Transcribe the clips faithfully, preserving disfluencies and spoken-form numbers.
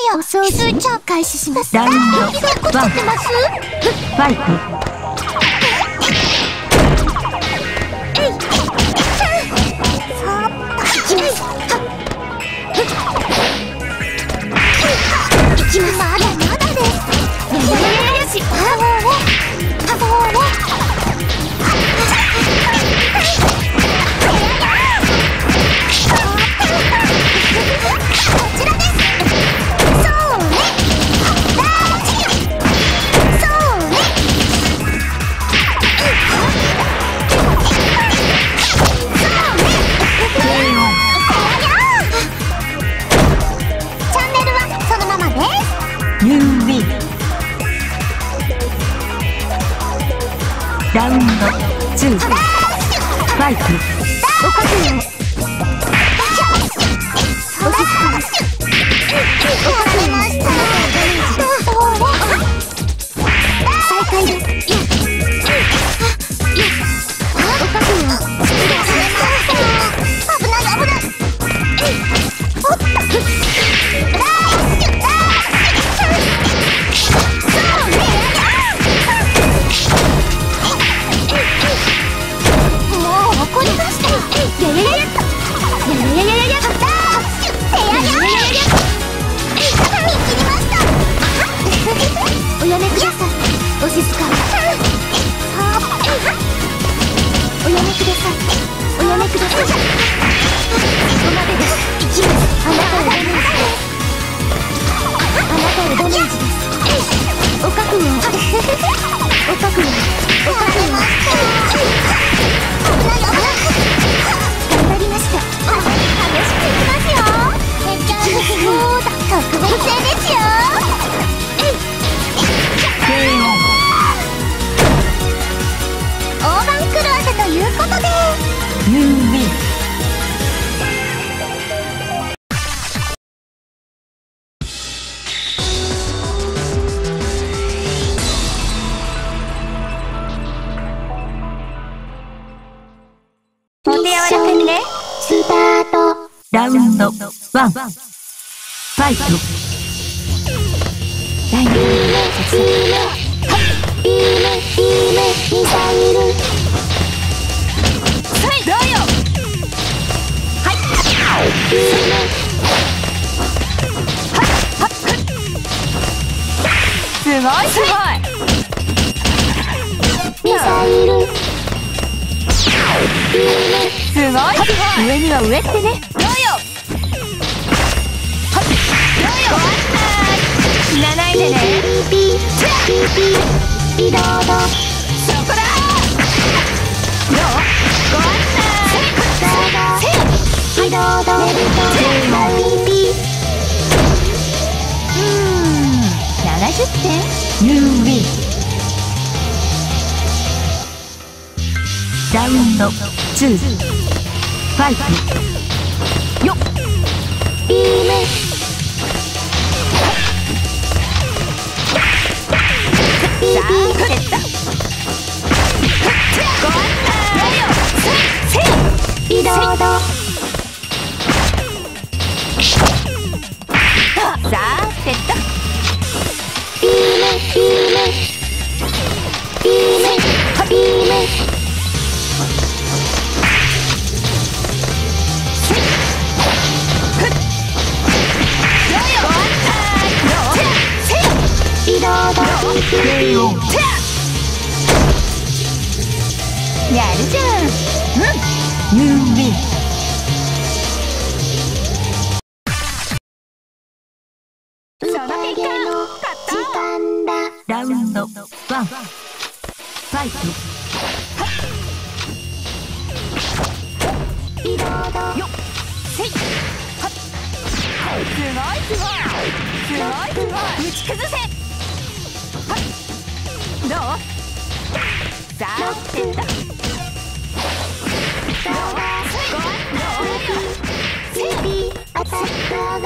よ。数値開始します。 ラウンドワン、 こっちってます。 ファイト。ラウンドツー、ファイト。おかしいよ。おかしい。再開です。おかしいよ。危ない危ない。おっと。おやめください。お静かに。おやめください。おやめください。ここまでです。あなたへダメージです。あなたへダメージです。お覚悟を。お覚悟を。お覚悟を。頑張りました。激しくいきますよ。そうだ、特別戦ですよ。大盤狂わせということでユーウィン。お手柔らかにね。スタート。ラウンドワン、ファイト。第二節ビーム、ビーム、ミサイル。はい、どうよ。はい。ビーム。はっ、はっ、すごい、すごい。ミサイル。ビーム。すごい、すごい。上には上ってね。どうよ。はっ、どうよ。死なないでね。ピーピー、ピーピー。リロード。そこだ。どう？ご案内。リロード。レビト。ピーピー。うーん。ななじゅってん。ユーウィン。ラウンドツー、ファイト。よっ。ビーム。ピーピー。ご案内。リロード。さあ、セット。ビーム、ビーム。ビーム、ビーム。リロード。やるじゃん。うん。ユーウィン。その結果、勝った。ラウンドワン、ファイト。リロード。よっ。せい。はっ。すごいすごい。すごいすごい。打ち崩せ。はっ。どう？さあ、セット。どう？ピーピー、アタックが。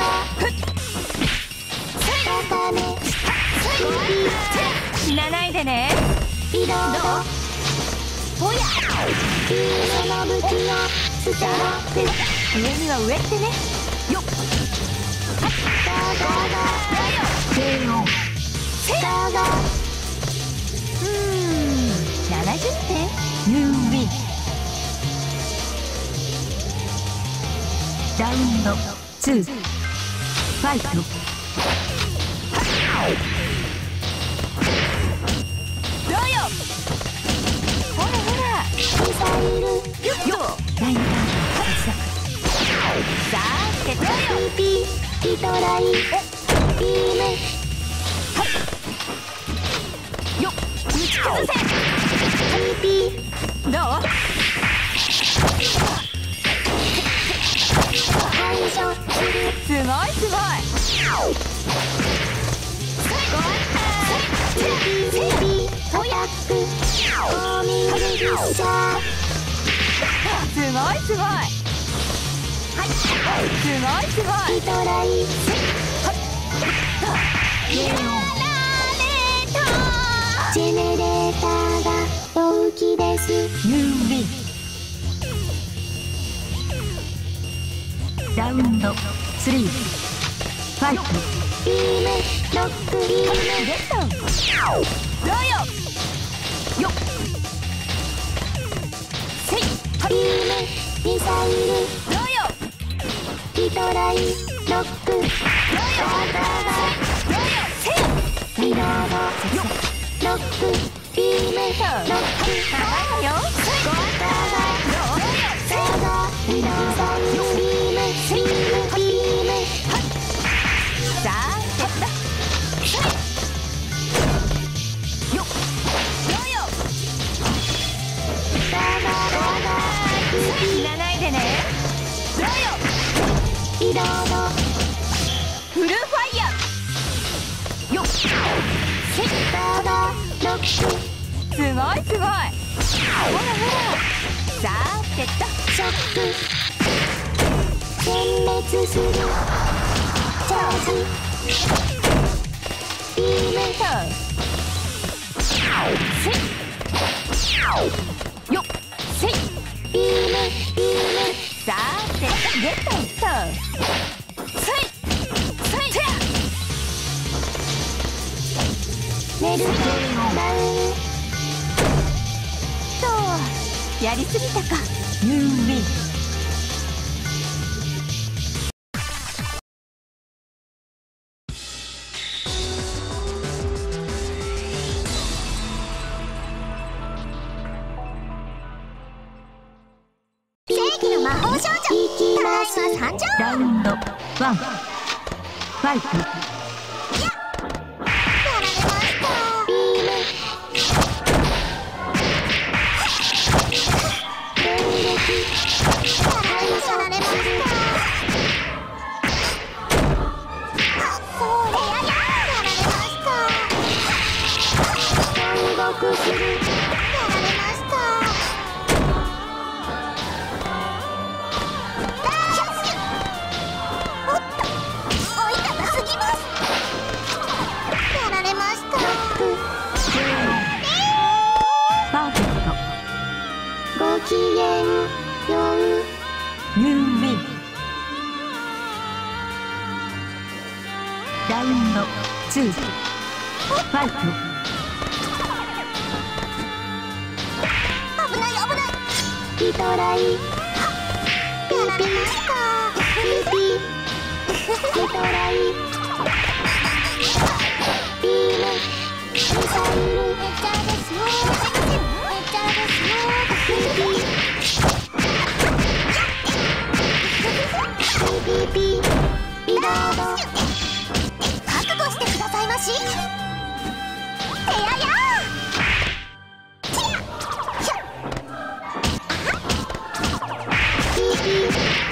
死なないでね。リロード。おや。黄色の武器を捨てろ。上には上ってね。よっ。どうぞどうぞ。 ンドツーファイト。 どうよ。ほらほら。ミサイル。よっよ。 第二ターン発動。 さあ、ってどうよ。ピーピーリトライ。ビーム。はいよっ、打ち崩せ。ピーピーどう。排除する。すごいすごい。ごあったー。ピーピーピーアタック。ホーミングフィッシャー。すごいすごい。はいすごいすごい。リトライ。はいやられた。ジェネレーターが同期です。 ユービーラウンドスリーファイト。 ビームロックビームゲット。どうよ。よっせい。ビームミサイル。どうよ。リトライロック。どうよ。どうよ。せい。リロード。よっロックビームロック。はいよ。ゴーターガー。どうよ。せい。リロードビームビームビーム。さあゲット。よっどうよ。バーガーバーガー死なないでね。どうよ。リロードフルファイヤー。よっせい。バーガーロック。すごいすごい。ほらほら。さあゲット。ショック全滅する。チャージビームトせいよっせいビームビーム。さあゲットゲットせいせい寝るダウン。そうやりすぎたか。 ユービー魔法少女ただいま参上。 ラウンドワンファイト。 やられました。 ビーム電撃。 やられました。そうやややられました。 残酷する。 やられました。 ごきげんよう。 ユービーラウンドツーファイト。 危ない危ない。 リトライピーピーピーピーリトライビームミサイル。 めっちゃですよ。めっちゃですよ。 ピーピーピーピーリロード。 覚悟してくださいまし。てややピーピー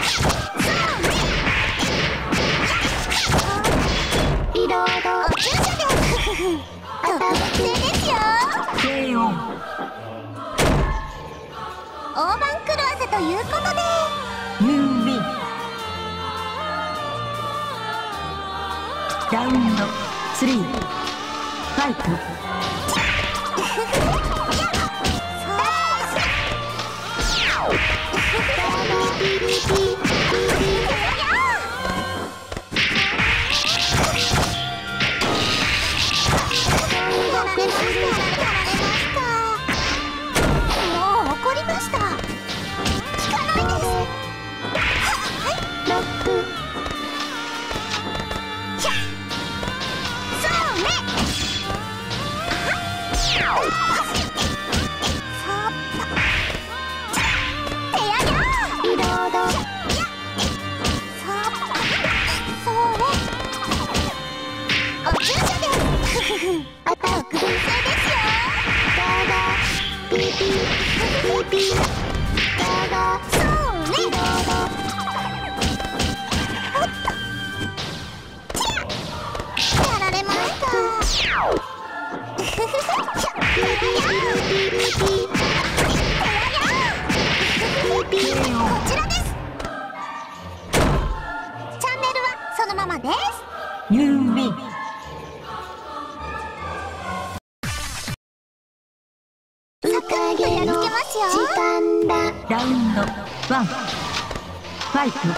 リロード。 お注射です。特別ですよ。 ケーオー。 大番狂わせということでユービーラウンドスリーファイト。 ピーピーピーピーもう怒りました。聞かないです。 ロックアタックですよ。ガーガーピーピーピーピーガーガーそうね。リロードやられました。ピーピーピーピーピーピーピーこちらです。チャンネルはそのままです。 ユーウィン。 宴の時間だ。 ラウンドワンファイト。 や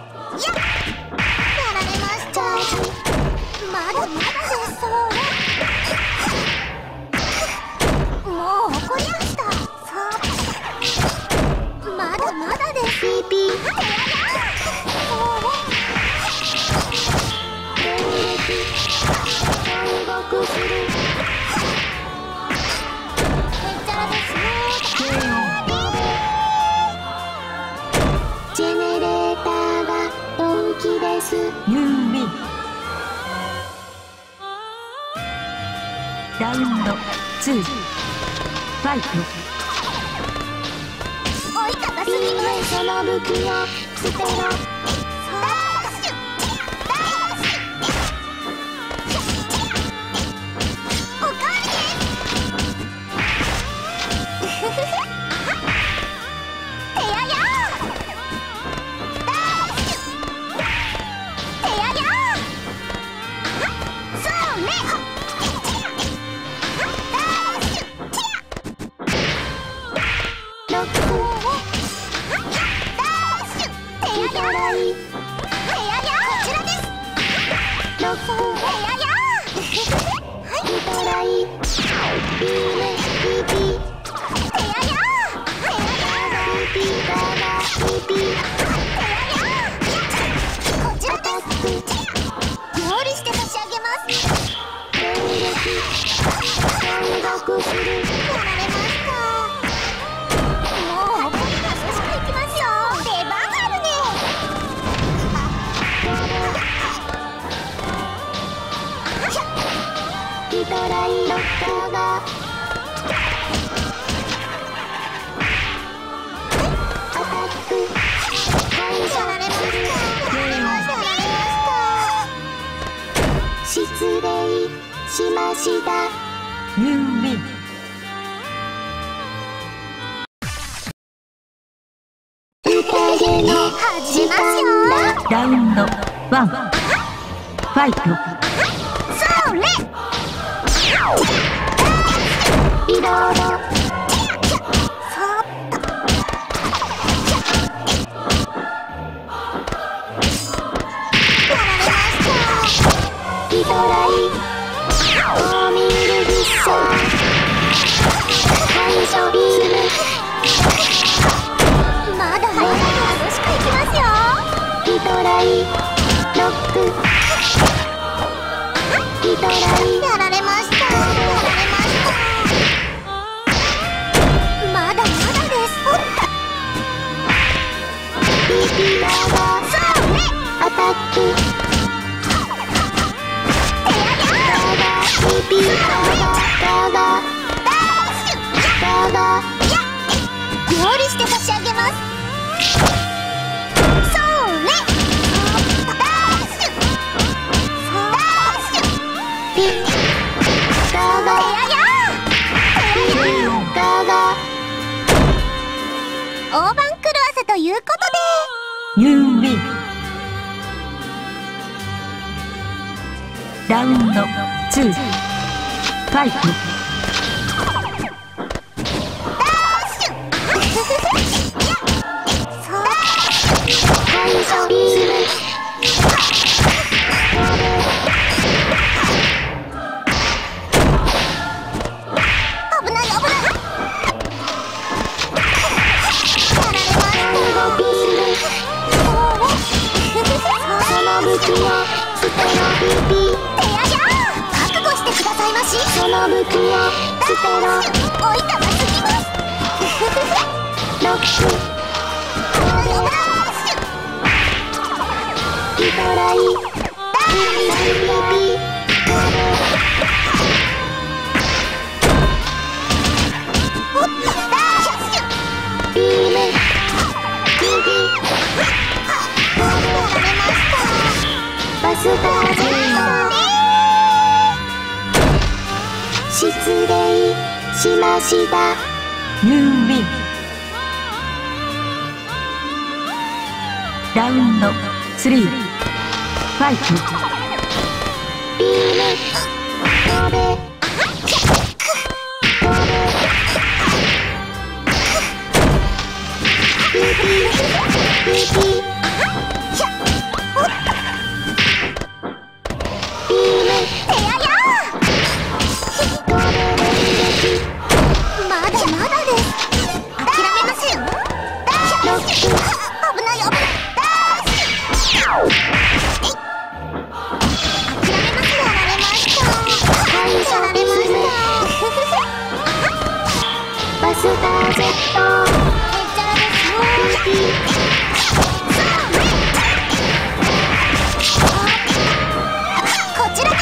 られました。まだまだです。もう怒りました。まだまだです。ピーピー戦国する。ジェネレーターが本気です。 ユーウィン。ラウンドツーファイト。 おいたかすぎます。その武器を捨てろ。おかわりです。てややてややそうね。ロック手ややい手ややこちらです。ロック手ややはいトライビームピーピー手やや手ややピーピーガーガーピーピー手ややこちらです。料理して差し上げます。電撃戦国する。やられました。もう怒りが少しくいきますよ。出番あるね。ヒトライロッカーがアタック反射られました。やられました。失礼しました。 ユーウィン。 宴の始まるよ。 ラウンドワンファイト。 それリロードそっとやられました。ヒトライホーミングビッション最初ビームまだまだ激しくいきますよ。ヒトライロックヒトライやられました。やられました。まだまだです。ピーピーガーガーそうね。アタック手ややガーガーピーピーガーガーガーガーガーガー料理して差し上げます。そうね。ピッガーガーややピッガーガー大番狂わせということでユーウィン。ラウンドツーファイト。 最初ビーム危ない危ない。やられました。ビームその武器を捨てろ。ピーピー手やや覚悟してくださいまし。その武器を捨てろ。おいたかすぎます。ロックヒトライピーピーピーピーしました。 You win。ラウンドスリー、ファイト。 ビーム飛べ飛べピーピーピーピービームてやや飛べ連撃まだまだです諦めませんロック危ない危ないダッシュ諦めますやられました反射やられましビームバスタージェットたへっちゃらですピーピーこちらです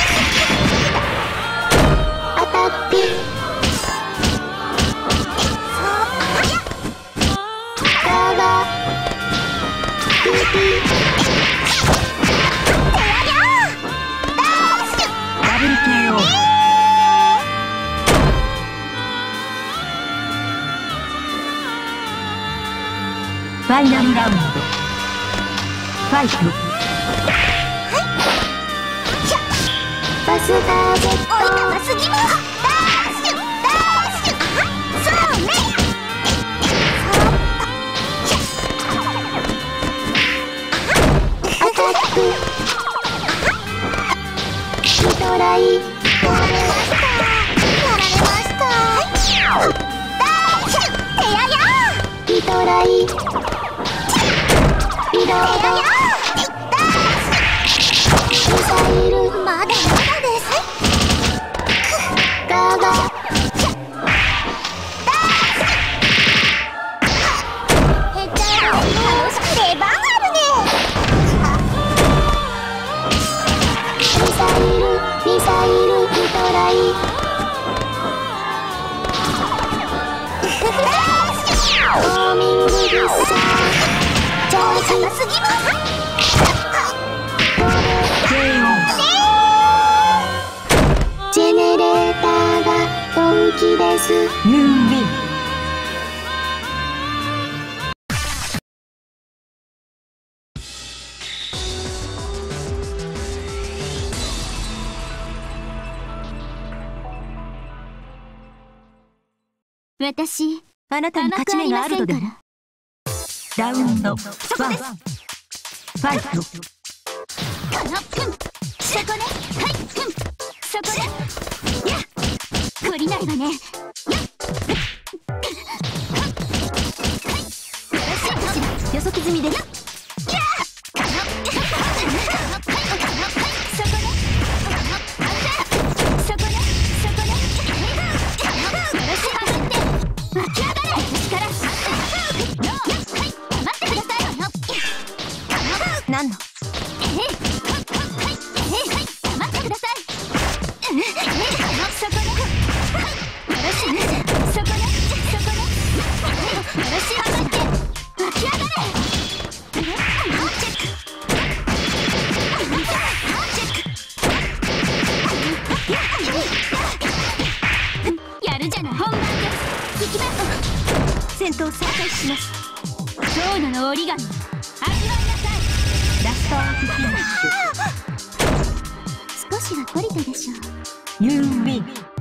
アタックガーバーピーピーダブル ケーオー。ファイナルラウンドファイト。 バスタージェットおいたますぎますダッシュダッシュそうねアタックヒトライやられましたやられましたダッシュてややヒトライリロードミサイルまだまだですガーバーへっちゃらです楽しく出番あるねミサイルミサイルヒトライウォーミングビッサーチャージ高すぎますケーオー。 ジェネレーターが本気です。 You win。 私あなたに勝ち目があるのでも。ラウンドワン、ファイト。 このふんそこねはいふんそこねやっ懲りないわねやっ予測済みです。何のやるじゃない本番です行きます戦闘再開します。 長野の折り紙味わいなさいラストアークフィニッシ少しは懲りたでしょうュ。You win。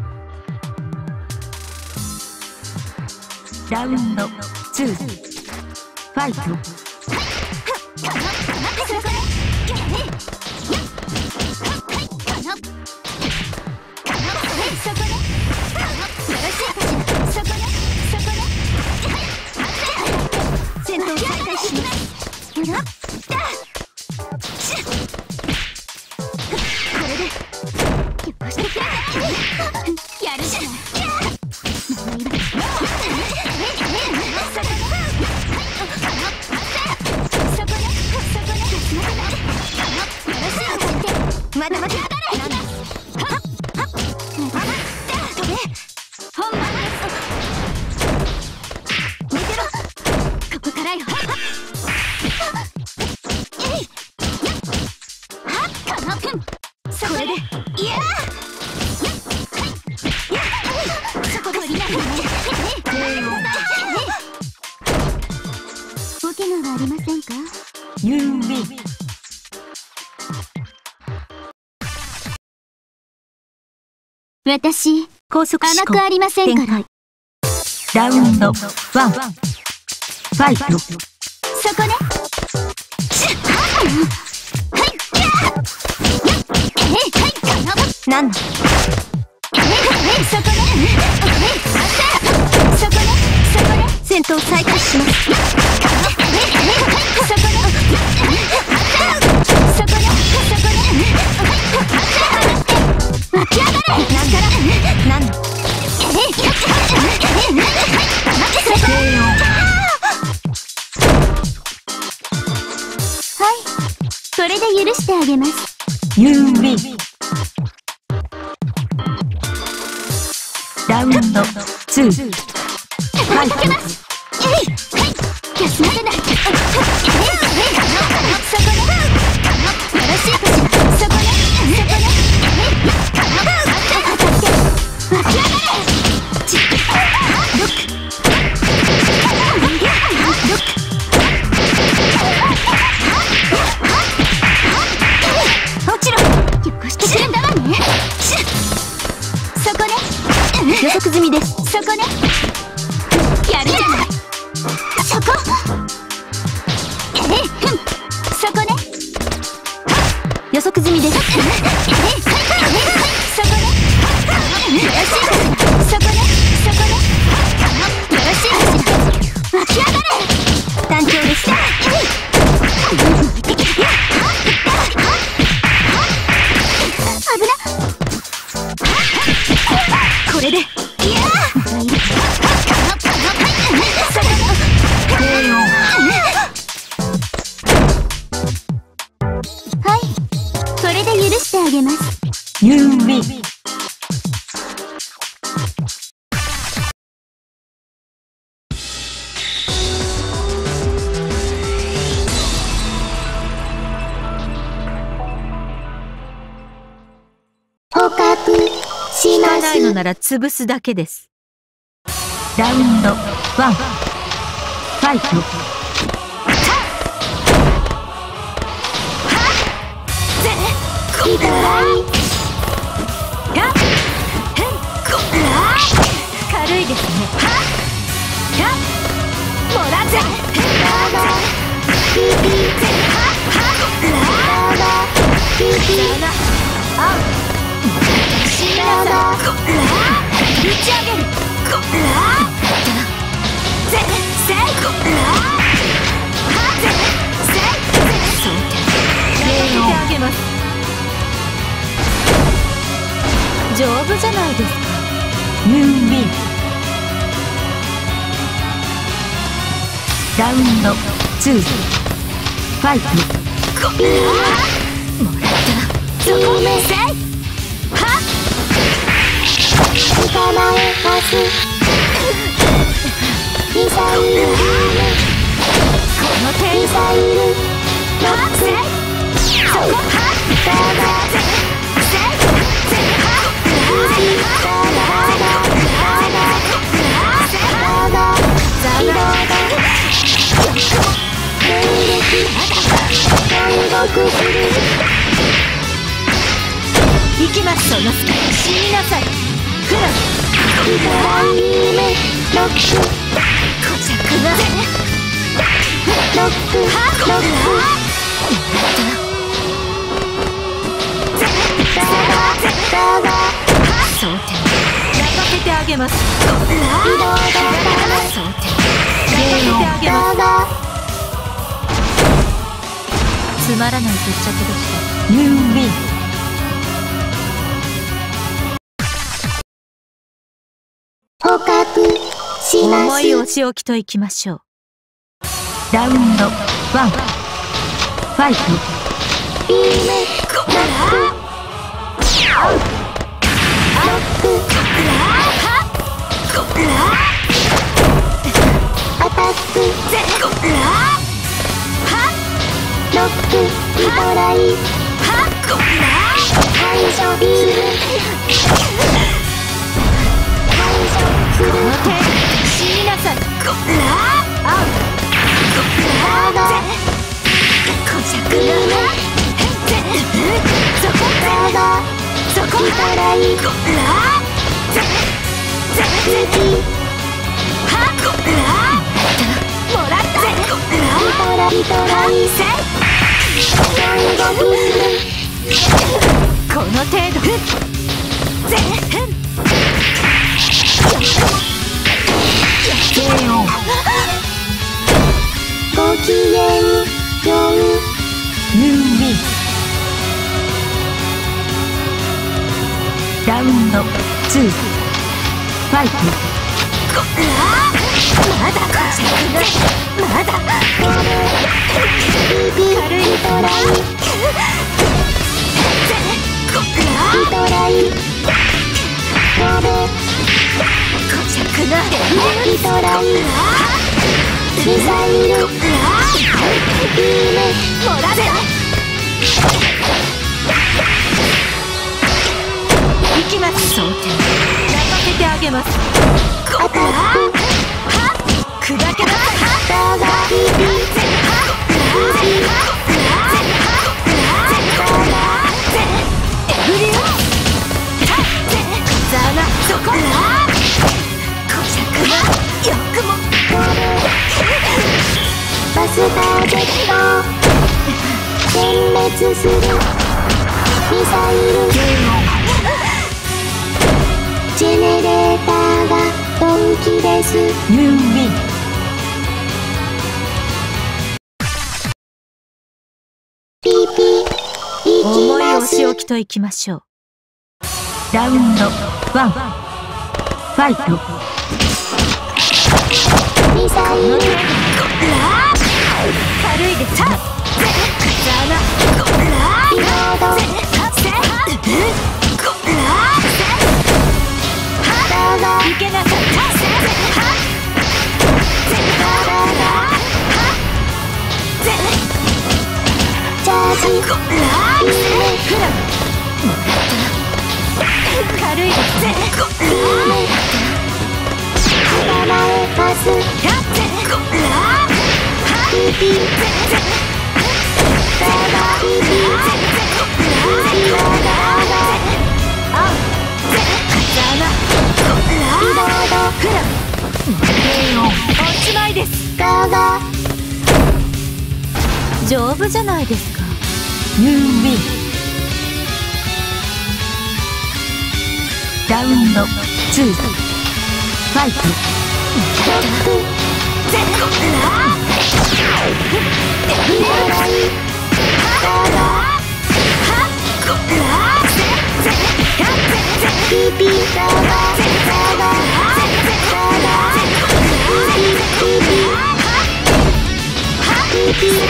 ラウンドツー、ファイト。戦闘再開します。 やるじゃないまだまだ本番寝てろここからよそこでいやそこで降りない私、 高速思考甘くありませんから。 ラウンドワンファイト。 そこね。 なんだ。 そこね。そこね。そこね。 戦闘再開します。 そこね。そこね。そこね。湧き上がれ。 なんだ。 はい、これで許してあげます。 ユービー。ラウンドツー。 ファイト。えい、はい、休ませない。そこね。よろしいかしら。そこね。そこね。湧き上がれ。ちっ。ロック。ロック。落ちろ。よこしてくれんだわね。そこね。 予測済みです。 そこね。やるじゃない。そこ。えい、ふん。そこね。 予測済みです。 そこね。よろしいかしら。そこね。そこね。よろしいかしら。湧き上がれ。 単調でした。 危な。これで。いやはい、これで許してあげます。 ユービー。 捕獲しまないのなら潰すだけです。ラウンドワンファイト。 ヒトライ。 軽いですね。 もらぜ。 ラガピピラガピピあ死なさい。打ち上げる。ぜせい。はぜせい。 そうやってあげます。丈夫じゃないですか。ユービー。ラウンドツーファイト。 もらったそこめせい。はっ捕まえます。ミサイルこの手ミサイルロック。 そこはっラガせいせいはっピピラガラガラガ移動だ。電撃戦国する。 行きます。その死になさい。フラヒトライメロック。 こちゃくなロックロック。ラガラガそうて泣かせてあげます。 移動だ。 そうて泣かせてあげます。 ラガつまらない決着でした。ユービー。 捕獲します。 重いお仕置きといきましょう。ラウンドワンファイト。 ビームロックロックアタックロックヒトライ排除ビーム排除する。 死になさい。 ラガこちゃくビームそこラガそこヒトライラこの程度。 ごきげんよう。 ユーミン。ラウンドツー、ファイト。 まだまだ軽いトライ。リトライ。リトライ。ミサイル。ビーム。 もらぜ。 行きます。蒼天。泣かせてあげます。 アタック。 砕けなさい。 ダガビビ。ビビ。 エブリオザナそここしゃくなよくもバスタージェット。殲滅する。ミサイル。ジェネレーターがドンキです。 ユーミン。 ピーピー。いき重います。 お仕置きといきましょう。ラウンドワン、ファイト。 ミサイル。 軽いですね。 リロード。ダガ。 いけなさい。 チャージ。ビーム。 軽いですね。 ビーム。頭へパス。ピーピー。ダガビビ。ビビダガガ。リロード。 おしまいです。 ダガ。 丈夫じゃないですか。ユーミン。ラウンドツー、ファイト。 ロック。リトライ。ダガ。ピーピー。ダガ。ダガ。ダガ。ピーピー。ピーピー。ピーピー。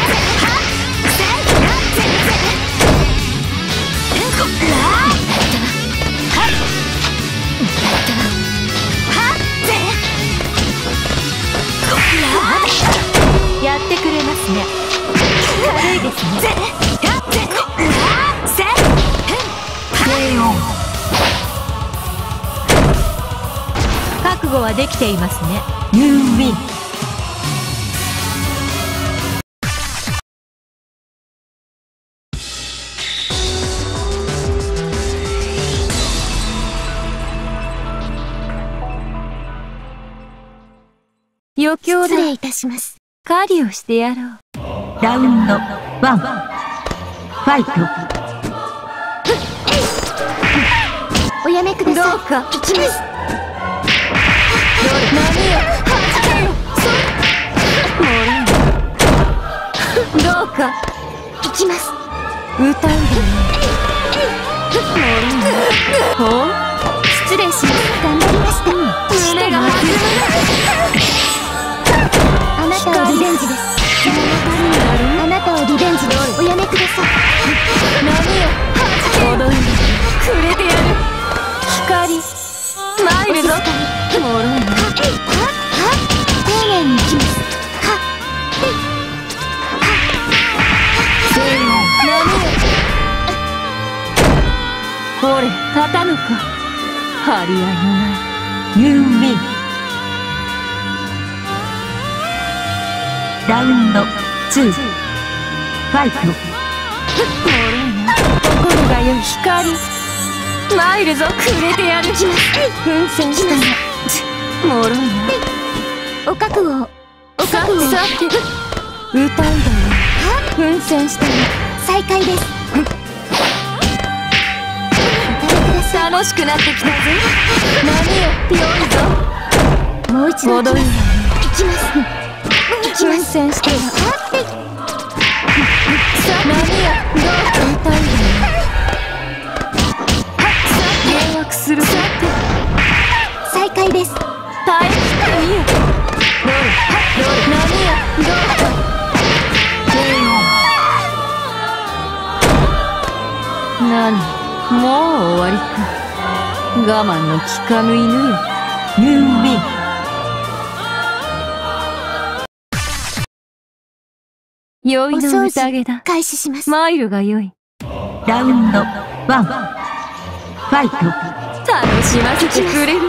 やってくれますね。軽いですね。覚悟はできていますね。ユーミン。余興だ。 失礼いたします。 狩りをしてやろう。ラウンドワン、ファイト。 おやめください。 どうか行きます。 何よ。どうか行きます。 歌うでほん失礼します。頑張りました。 胸が弾あなたをリベンジです。あなたをリベンジです。おやめください。 む何よ。踊りくれてやる。光参るぞ。もろいな。 丁寧に行きます。 ほれ立たぬか。張り合いのないユーミン。ラウンドツー、ファイト。もろいな。心がよい光参るぞ。くれてやる。 行きます。 奮戦したな。 もろいな。 お覚悟をお覚悟をさて歌うんだよ。奮戦してる。 再開です。 楽しくなってきたぜ。何よ、良いぞ。 もう一度戻る。 行きます行きま奮す。 戦してる。さあ、何や、どう歌うんだよ。迷惑する。さて再開です。 耐えきってみよ。どれどれ何や、どうか。何、もう終わりか。我慢の効かぬ犬よ。ユービー。酔いの宴だ。 開始します。 マイルが良い。 ラウンドワンファイト。 楽しませてくれる。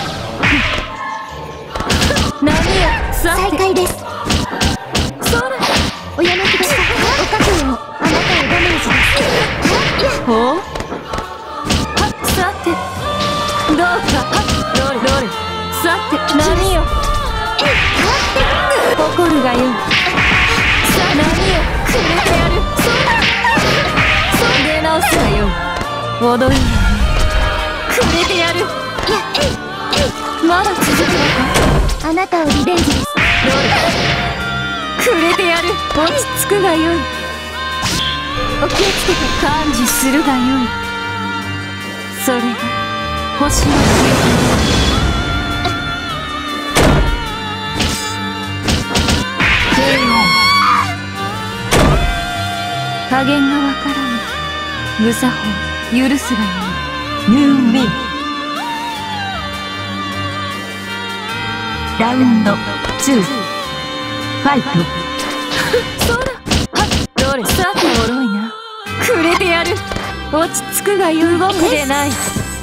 何や、さて再開です。 そらおやめください。お覚悟をあなたをダメージです。 ほうはさてどうか。はどれどれ。さて何よ。誇るがよい。さあ何よ、くれてやる。そんで直すがよい。踊りがよい。くれてやる。まだ続くのか。 あなたをリベンジです。 くれてやる。落ち着くがよい。 お気をつけて。 感じするがよい。それが星の加減がわからぬ。無作法許すがよい。 ユービー。ラウンドツーファイト。 そらはどれ。さてもろいな。くれてやる。落ち着くがよい。動くでない。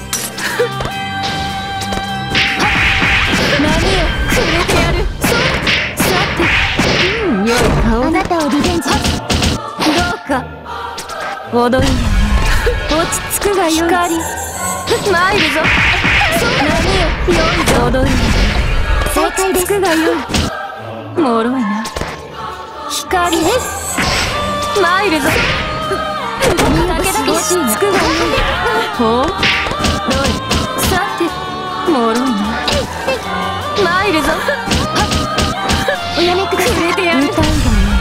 何よ、くれてやる。そらさて、うん、良い顔だ。 あなたをリベンジです。 どうか。踊りが落ち着くがよい。光参るぞ。何よ、良いぞ。踊り再開です。 落ち着くがよい。もろいな。光参るぞ。だけだけ落ち着くがよい。ほうどれ。さてもろいな。参るぞ。 おやめください。 くれてやる。歌うんだよ。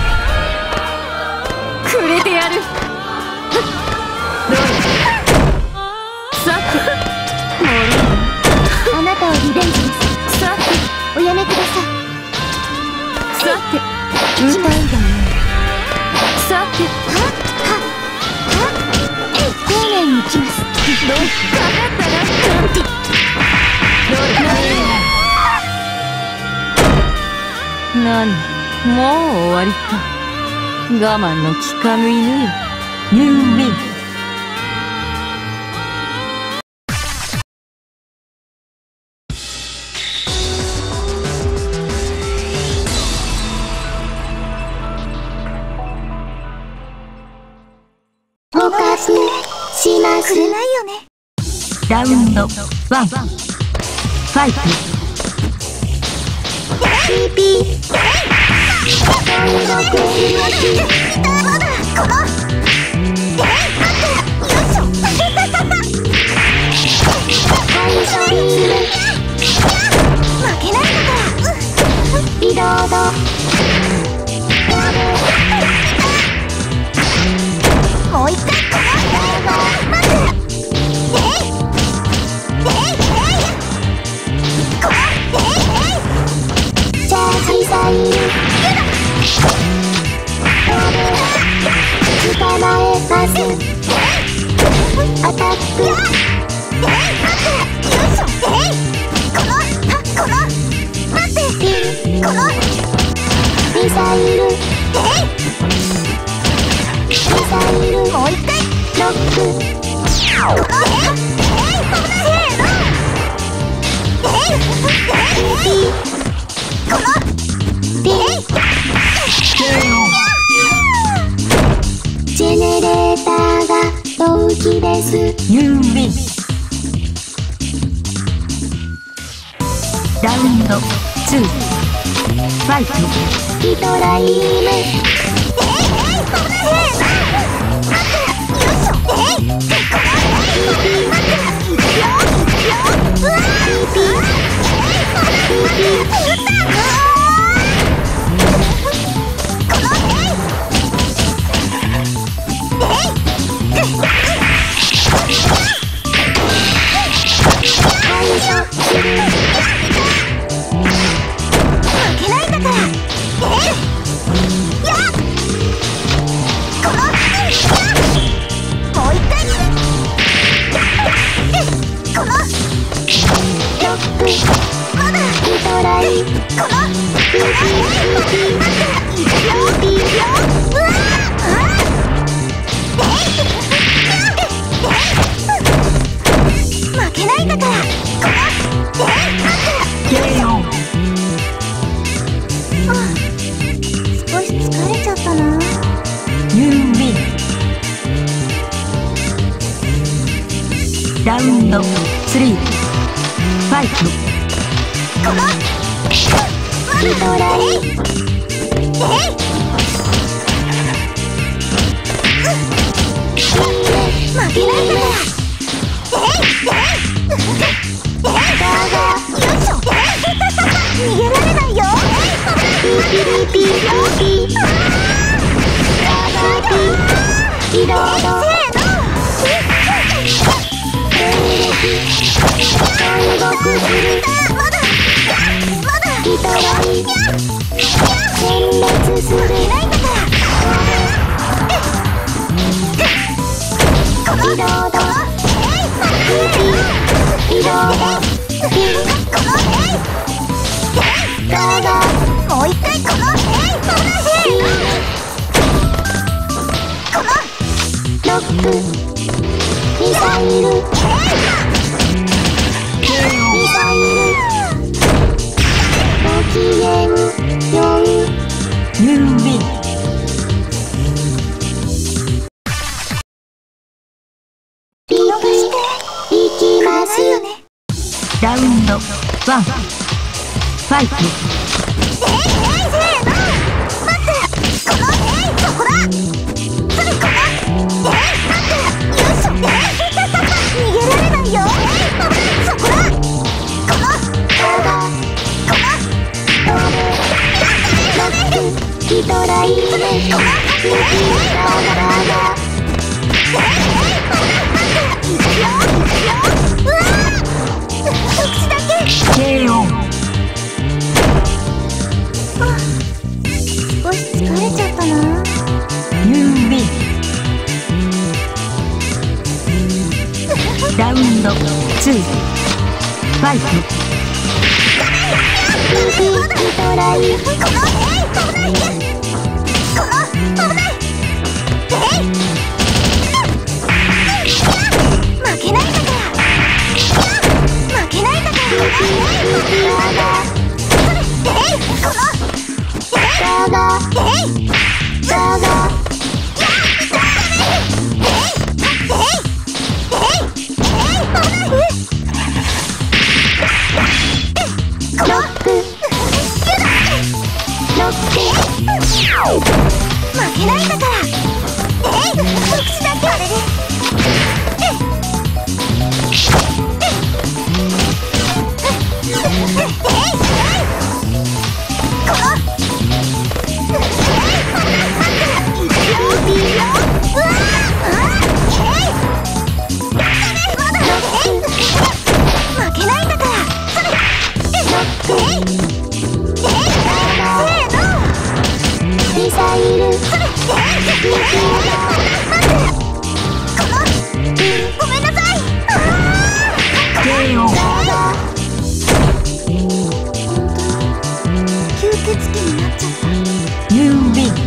くれてやる。どれ。さてもろいな。 あなたをリベンジです。 さておやめください。 さて歌うんだよ。さて丁寧に行きます。 どうかかったな。なんてどれ。何、もう終わりか。我慢の効かぬ犬よ。 ユービー。 お貸しします。くれないよね。 ラウンドワンファイト。 ピーピー。まだこの。え、待って。よいしょ。負けないのか。リロード。もう一回。待って。えい。えい。えい。この。えい。チャージサイン。捕まえます。アタック。えい。待って。よいしょ。えい。この。は、この。待って。ピン。この。ミサイル。えい。ミサイル。もう一回。ロック。この。えい。えい。せーの。えい。えい。この。ピン。ジェネレーターが同期です。 ユービー。 ンドツーファイト。 ヒドライム。 ラウンドスリーファイト。 ヒドライム。負けないんだから。逃げられないよ。ピーピーピーピーピー。ヒドライム。もう一回このロックミサイル。ごきげんよう。 ユーウィン。 見逃していきますよね。 ラウンドワンファイト。 えいえいせーの。待ってこのえいそこだ。それこのえい待ってよいしょ。えい逃げられないよ。そこだ。このヒドライム。 ケーオー。 少し疲れちゃったな。 ユーウィン。ラウンドツーファイト。 ヒドライム。このえい危ない。この危ない。えい負けないんだから。負けないんだから。えいこのえいだが負けないんだから。えい特殊だけあれで。ごめんなさい。 ケーオー。 吸血鬼になっちゃった。 ユーウィン。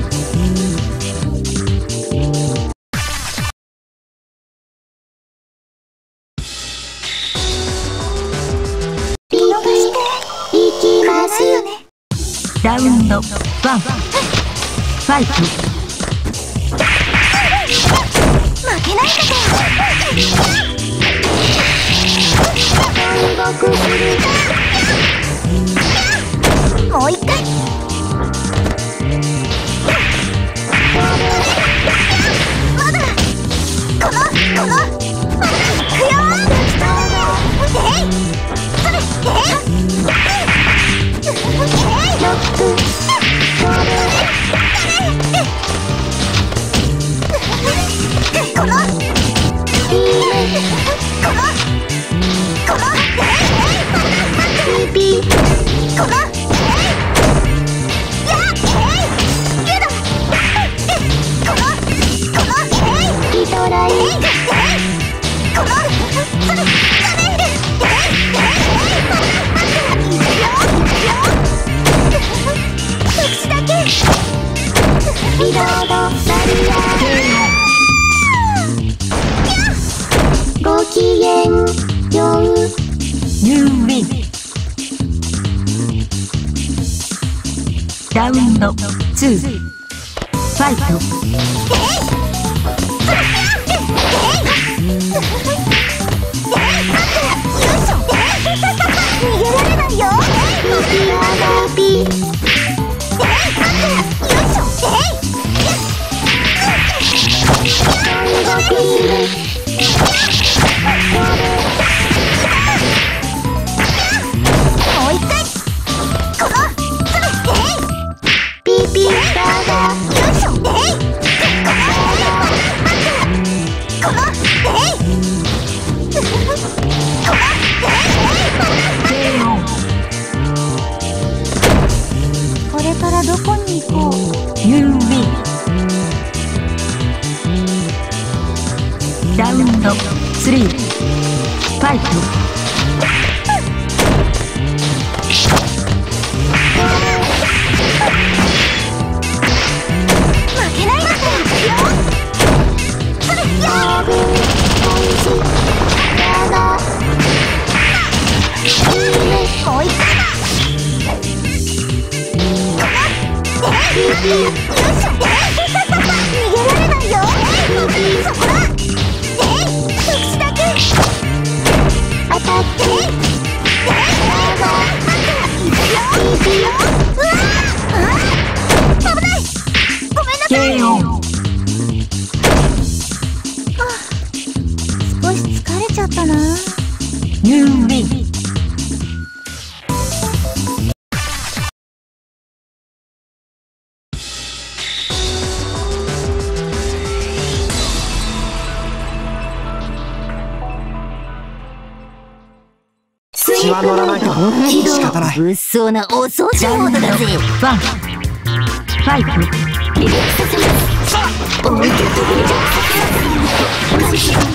見逃していきますよね。 ラウンドワンファイト。 負けないんだから。 このいいねこのこのピーピーこのやっけどこのこのリトライこのそれそれ口だけリロードバリアごきげんよう。 ユーウィン。ラウンドツーファイト。 逃げられないよ。ピアノピー。もう一回。このそれピーピーバーガー。よいしょ。このこれからどこに行こう。 ユーウィン。ラウンドスリーファイト。 負けないわよ。それよーぶおいしいバーガー。いいねもう一回だ。ピーピーよいしょ。逃げられないよ。ピーピーそこだ。口だけ当たってバーガー。ピーピーうわー危ないごめんなさい。 ケーオー。 少し疲れちゃったな。 ユーウィン。 気は乗らないと仕方ない。 物騒なお掃除モードだぜ。 ワンファイト。 リラックスさせます。思い切ってリラックスさせます。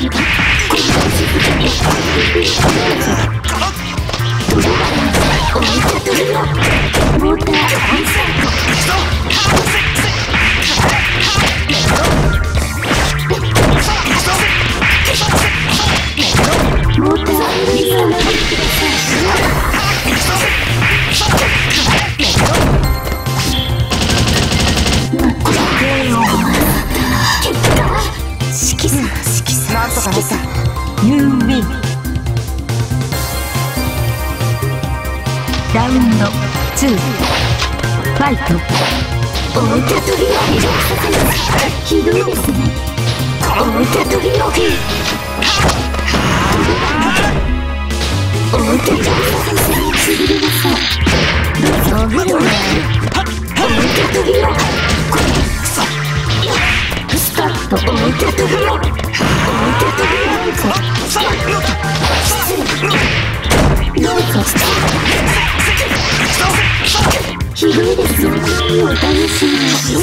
モーターオンサイト。モーターリリースを守ってください。色差色差なんとかなった。 ユーウィン。ラウンドツーファイト。 思い切ってリラックスさせます。ひどいですね。思い切ってリラックス。思い切ってリラックスしびれなさい。どうぞおぐるね。思い切ってリラックス。スカッと思い切ってリラックス。思い切ってリラックス。どうぞひどいですよ。お楽しみに。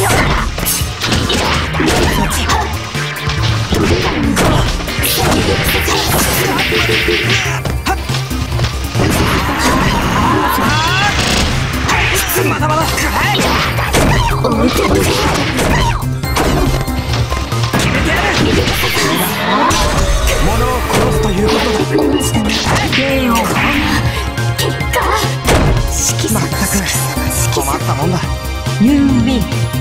まだまだ思い切って決めてやる。物を殺すということだ。 ケーオー。 結果色差まったく困ったもんだ。 ユーウィン。